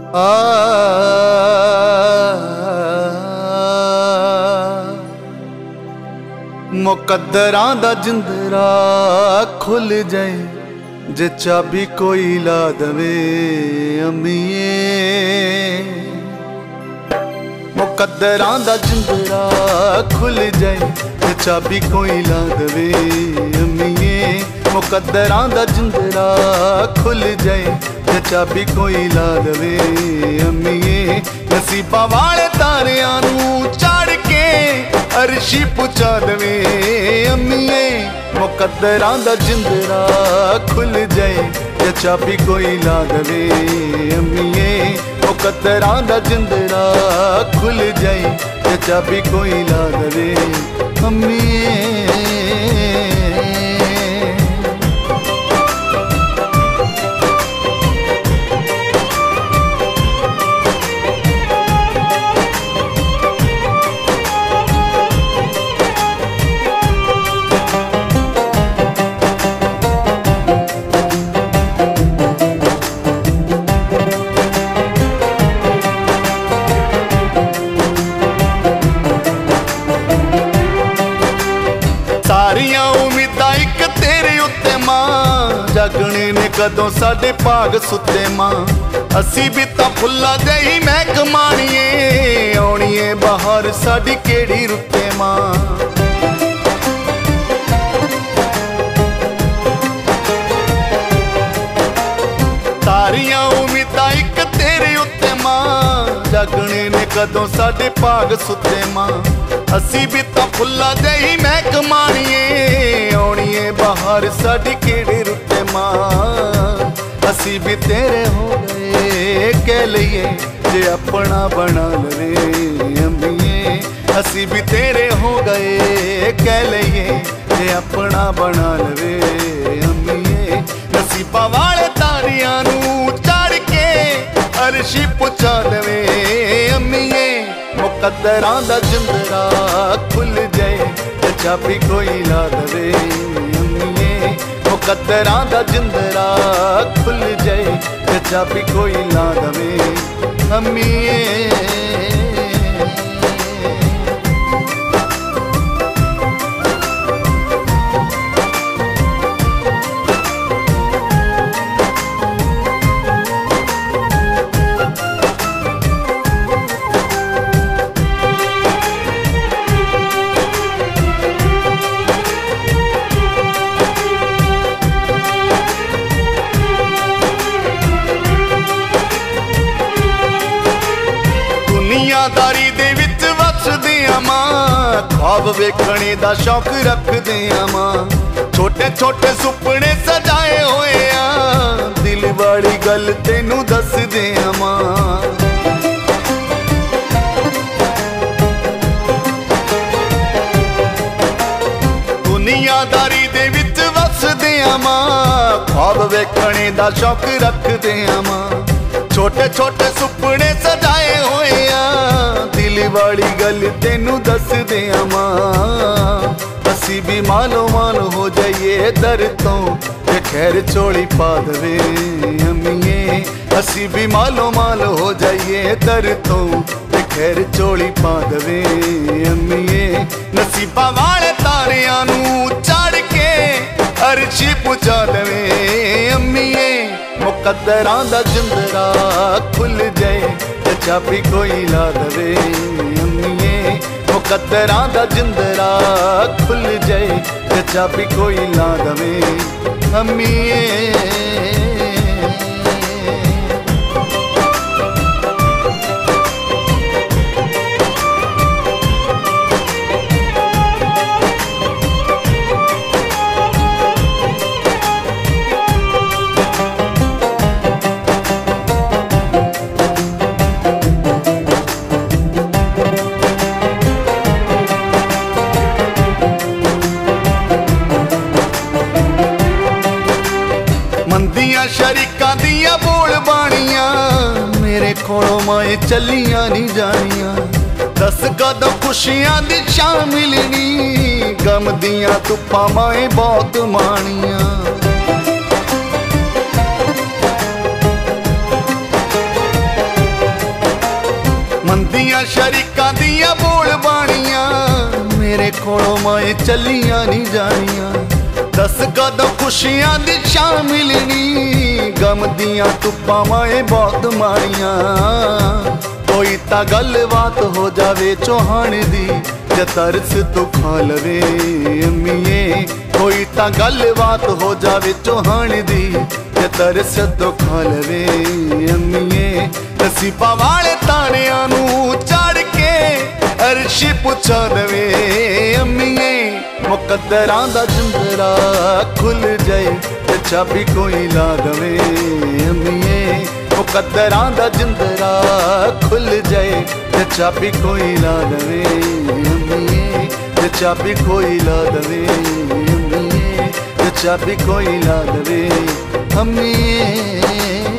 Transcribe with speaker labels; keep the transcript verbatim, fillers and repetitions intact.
Speaker 1: मुकद्दरां दा जिंदरा खुल जाए जे चाबी कोई ला दवे अम्मीए। मुकद्दरां दा जिंदरा खुल जाए जे चाबी कोई ला दवे अम्मीए। मुकद्दरां दा जिंदरा खुल जाए जे चाबी कोई ला दवे अम्मीए। नसीबा वाले तारियां नूं चढ़ के अर्शी पुचा दवे अम्मीए। मुकद्दरां दा जिंदरा खुल जाए जे चाबी कोई ला दवे अम्मीए। मुकद्दरां दा जिंदरा खुल जाए जे चाबी कोई ला दवे अम्मीए। सारियां उम्मीदां इक तेरे उत्ते मां, जागने ने कदों साडे भाग सुते मां। असी भी तां फुल्ला दे ही महकमाणीए, आउणीए बहार साडी केड़ी रुते मां। सारियां उम्मीदां इक तेरे उत्ते मां, जागने ने कदों साडे भाग सुते मां। असी भी तां फुल्ला दे ही महकमाणीए, आउणीए बहार साडी केड़े रुते मां। असी भी तेरे हो गए कह लईए जे अपना बना लवे अम्मीए। असी भी तेरे हो गए कह लईए जे अपना बना लवे अम्मीए। नसीबा वाले तारियां नूं चढ़ के अर्शी पुचा लवे अम्मीए। मुकद्दरां दा जिंदरा खुल जाए जे चाबी कोई ला दवे अम्मीए। मुकद्दरां दा जिंदरा खुल जाए जे चाबी कोई ला दवे अम्मीए। दुनियादारी दे विच वसदे मां, ख्वाब वेखणे दा शौक रखदे मां। छोटे छोटे सुपने सजाए होए आ, दिल वाली गल तेनू दसदे मां। दुनियादारी दे विच वसदे मां, ख्वाब वेखणे दा शौक रखदे मां। छोटे छोटे सुपने सजाए होए आ, दिल वाली गल तेनू दस दे मां। असी भी मालो माल हो जाइए दर तो जे खैर चोली पा दवे अम्मीए। असी भी मालो माल हो जाइए दर तो जे खैर चोली पा दवे अम्मीए। नसीबा वाले तारियां नूं चढ़ के अर्शी पुचा दवे अम्मीए। मुकद्दरां दा जिंदरा खुल जाए जे चाबी कोई ला दवे अम्मीए। मुकद्दरां दा जिंदरा खुल जाए जे चाबी कोई ला दवे अम्मीए। मंदियां शरीकां दियां बोल बाणियां, मेरे कोलों माए चलियां नहीं जानियां। दस कदों खुशियां दी शाम मिलनी, गम दियां धुप्पां माए बहुत माणियां। दुनिया शरीकां दियां बोल बाणियां मेरे कोलों माए चलियां नहीं जानियां। दस कदों खुशियां दी शाम मिलनी गम दियां धुप्पां माए बहुत मारियां। कोई ता गलबात हो जावे चौहान दी जे तरस तो खा लवे अम्मीए। कोई ता गलबात हो जावे चौहान दी जे तरस तो खा लवे अम्मीए। नसीबा वाले तारियां नू चढ़ के अर्श पुछा दवे अम्मीए। मुकद्दरां दा जिंदरा खुल जाए ते चाबी कोई ला दवे अम्मीए। मुकद्दरां दा जिंदरा खुल जाए ते चाबी कोई ला दवे अम्मीए। ते चाबी कोई ला दवे अम्मीए। ते चाबी कोई ला दवे अम्मीए।